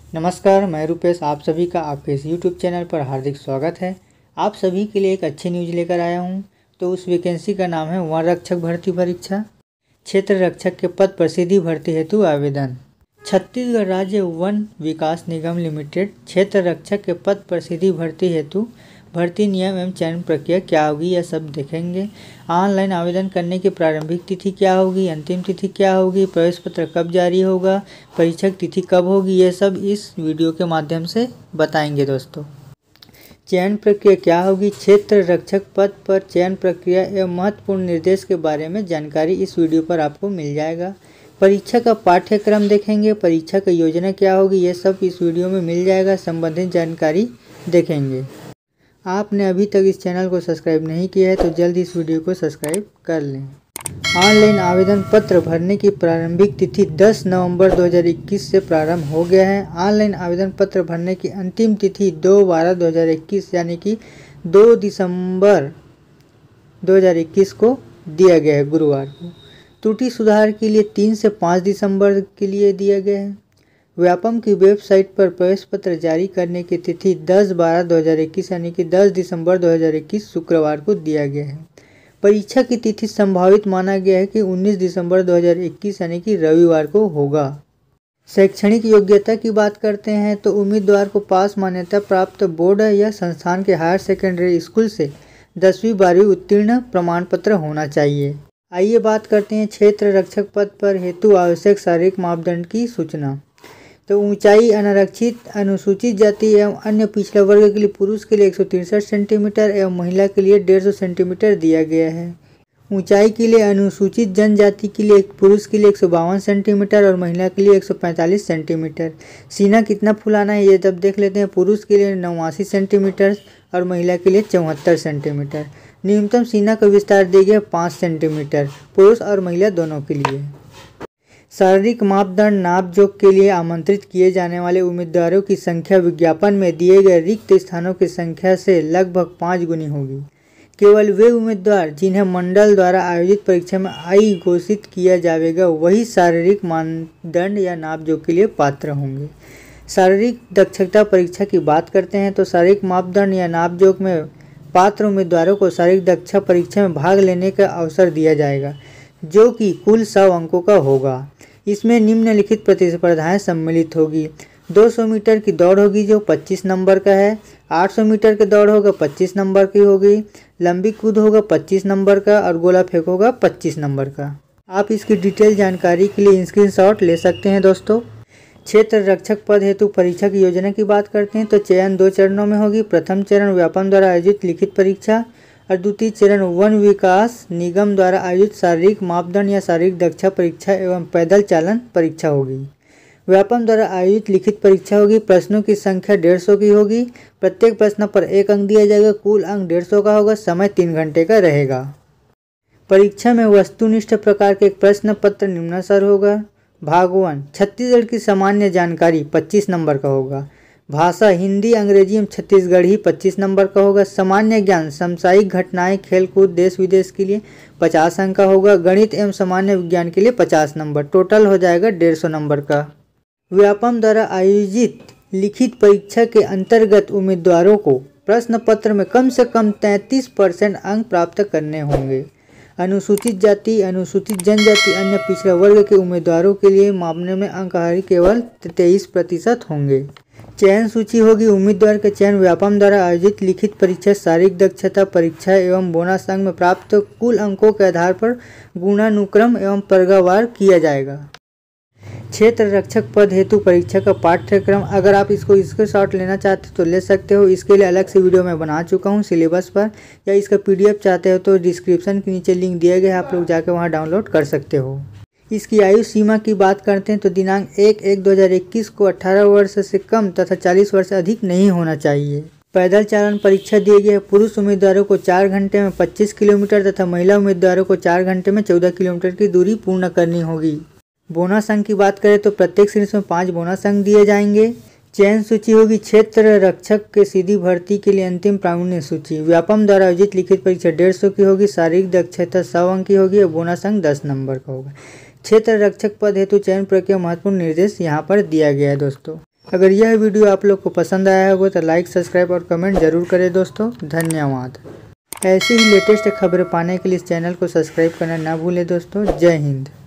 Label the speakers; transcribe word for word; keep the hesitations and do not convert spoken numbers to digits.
Speaker 1: नमस्कार, मैं रुपेश। आप सभी का आपके इस यूट्यूब चैनल पर हार्दिक स्वागत है। आप सभी के लिए एक अच्छी न्यूज़ लेकर आया हूं। तो उस वैकेंसी का नाम है वन रक्षक भर्ती परीक्षा। क्षेत्र रक्षक के पद पर सीधी भर्ती हेतु आवेदन। छत्तीसगढ़ राज्य वन विकास निगम लिमिटेड क्षेत्र रक्षक के पद पर सीधी भर्ती हेतु भर्ती नियम एवं चयन प्रक्रिया क्या होगी, यह सब देखेंगे। ऑनलाइन आवेदन करने की प्रारंभिक तिथि क्या होगी, अंतिम तिथि क्या होगी, प्रवेश पत्र कब जारी होगा, परीक्षा तिथि कब होगी, यह सब इस वीडियो के माध्यम से बताएंगे दोस्तों। चयन प्रक्रिया क्या होगी, क्षेत्र रक्षक पद पर चयन प्रक्रिया एवं महत्वपूर्ण निर्देश के बारे में जानकारी इस वीडियो पर आपको मिल जाएगा। परीक्षा का पाठ्यक्रम देखेंगे, परीक्षा की योजना क्या होगी, यह सब इस वीडियो में मिल जाएगा। संबंधित जानकारी देखेंगे। आपने अभी तक इस चैनल को सब्सक्राइब नहीं किया है तो जल्द इस वीडियो को सब्सक्राइब कर लें। ऑनलाइन आवेदन पत्र भरने की प्रारंभिक तिथि दस नवंबर दो हज़ार इक्कीस से प्रारंभ हो गया है। ऑनलाइन आवेदन पत्र भरने की अंतिम तिथि दो बारह दो हज़ार इक्कीस यानी कि दो दिसंबर दो हज़ार इक्कीस को दिया गया है, गुरुवार को। त्रुटि सुधार के लिए तीन से पाँच दिसंबर के लिए दिया गया है। व्यापम की वेबसाइट पर प्रवेश पत्र जारी करने की तिथि दस बारह दो हज़ार इक्कीस यानी कि दस दिसंबर दो हज़ार इक्कीस शुक्रवार को दिया गया है। परीक्षा की तिथि संभावित माना गया है कि उन्नीस दिसंबर दो हज़ार इक्कीस यानी कि रविवार को होगा। शैक्षणिक योग्यता की बात करते हैं तो उम्मीदवार को पास मान्यता प्राप्त बोर्ड या संस्थान के हायर सेकेंडरी स्कूल से दसवीं बारहवीं उत्तीर्ण प्रमाण पत्र होना चाहिए। आइए बात करते हैं क्षेत्र रक्षक पद पर हेतु आवश्यक शारीरिक मापदंड की सूचना। तो ऊंचाई अनारक्षित अनुसूचित जाति एवं अन्य पिछड़ा वर्ग के लिए पुरुष के लिए एक सौ तिरसठ सेंटीमीटर एवं महिला के लिए डेढ़ सौ सेंटीमीटर दिया गया है। ऊंचाई के लिए अनुसूचित जनजाति के लिए पुरुष के लिए एक सौ बावन सेंटीमीटर और महिला के लिए एक सौ पैंतालीस सेंटीमीटर। सीना कितना फुलाना है ये तब देख लेते हैं। पुरुष के लिए नवासी सेंटीमीटर और महिला के लिए चौहत्तर सेंटीमीटर। न्यूनतम सीना का विस्तार दिया गया पाँच सेंटीमीटर पुरुष और महिला दोनों के लिए। शारीरिक मापदंड नाप जोख के लिए आमंत्रित किए जाने वाले उम्मीदवारों की संख्या विज्ञापन में दिए गए रिक्त स्थानों की संख्या से लगभग पाँच गुनी होगी। केवल वे उम्मीदवार जिन्हें मंडल द्वारा आयोजित परीक्षा में आई घोषित किया जाएगा वही शारीरिक मानदंड या नाप जोख के लिए पात्र होंगे। शारीरिक दक्षता परीक्षा की बात करते हैं तो शारीरिक मापदंड या नाप जोख में पात्र उम्मीदवारों को शारीरिक दक्षता परीक्षा में भाग लेने का अवसर दिया जाएगा, जो कि कुल सौ अंकों का होगा। इसमें निम्नलिखित प्रतिस्पर्धाएं सम्मिलित होगी। दो सौ मीटर की दौड़ होगी जो पच्चीस नंबर का है। आठ सौ मीटर की दौड़ होगा पच्चीस नंबर की होगी। लंबी कूद होगा पच्चीस नंबर का और गोला फेंक होगा पच्चीस नंबर का। आप इसकी डिटेल जानकारी के लिए स्क्रीनशॉट ले सकते हैं दोस्तों। क्षेत्र रक्षक पद हेतु परीक्षा की योजना की बात करते हैं तो चयन दो चरणों में होगी। प्रथम चरण व्यापम द्वारा आयोजित लिखित परीक्षा और द्वितीय चरण वन विकास निगम द्वारा आयोजित शारीरिक मापदंड या शारीरिक दक्षता परीक्षा एवं पैदल चालन परीक्षा होगी। व्यापम द्वारा आयोजित लिखित परीक्षा होगी। प्रश्नों की संख्या डेढ़ सौ की होगी। प्रत्येक प्रश्न पर एक अंक दिया जाएगा। कुल अंक डेढ़ सौ का होगा। समय तीन घंटे का रहेगा। परीक्षा में वस्तुनिष्ठ प्रकार के एक प्रश्न पत्र निम्नानुसार होगा। भाग वन छत्तीसगढ़ की सामान्य जानकारी पच्चीस नंबर का होगा। भाषा हिंदी अंग्रेजी एवं छत्तीसगढ़ी पच्चीस नंबर का होगा। सामान्य ज्ञान समसामयिक घटनाएं खेलकूद देश विदेश के लिए पचास अंक का होगा। गणित एवं सामान्य विज्ञान के लिए पचास नंबर। टोटल हो जाएगा डेढ़ सौ नंबर का। व्यापम द्वारा आयोजित लिखित परीक्षा के अंतर्गत उम्मीदवारों को प्रश्न पत्र में कम से कम तैंतीस परसेंट अंक प्राप्त करने होंगे। अनुसूचित जाति अनुसूचित जनजाति अन्य पिछड़ा वर्ग के उम्मीदवारों के लिए मामले में अंकहारी केवल तेईस प्रतिशत होंगे। चयन सूची होगी। उम्मीदवार का चयन व्यापम द्वारा आयोजित लिखित परीक्षा शारीरिक दक्षता परीक्षा एवं बोनस अंक में प्राप्त कुल अंकों के आधार पर गुणानुक्रम एवं वर्गवार किया जाएगा। क्षेत्र रक्षक पद हेतु परीक्षा का पाठ्यक्रम अगर आप इसको स्क्रीनशॉट लेना चाहते हो तो ले सकते हो। इसके लिए अलग से वीडियो मैं बना चुका हूँ सिलेबस पर, या इसका पीडीएफ चाहते हो तो डिस्क्रिप्शन के नीचे लिंक दिया गया है, आप लोग जाकर वहाँ डाउनलोड कर सकते हो। इसकी आयु सीमा की बात करते हैं तो दिनांक एक एक दो हज़ार इक्कीस को अठारह वर्ष से कम तथा चालीस वर्ष से अधिक नहीं होना चाहिए। पैदल चालन परीक्षा दी गई है। पुरुष उम्मीदवारों को चार घंटे में पच्चीस किलोमीटर तथा महिला उम्मीदवारों को चार घंटे में चौदह किलोमीटर की दूरी पूर्ण करनी होगी। बोनस अंक की बात करें तो प्रत्येक सीरीज में पाँच बोनस अंक दिए जाएंगे। चयन सूची होगी। क्षेत्र रक्षक के सीधी भर्ती के लिए अंतिम प्रावीण्य सूची व्यापम द्वारा आयोजित लिखित परीक्षा डेढ़ सौ की होगी। शारीरिक दक्षता सौ अंक की होगी और बोनस अंक दस नंबर का होगा। क्षेत्र रक्षक पद हेतु चयन प्रक्रिया महत्वपूर्ण निर्देश यहाँ पर दिया गया है दोस्तों। अगर यह वीडियो आप लोग को पसंद आया होगा तो लाइक, सब्सक्राइब और कमेंट जरूर करें दोस्तों। धन्यवाद। ऐसी ही लेटेस्ट खबरें पाने के लिए इस चैनल को सब्सक्राइब करना ना भूलें दोस्तों। जय हिंद।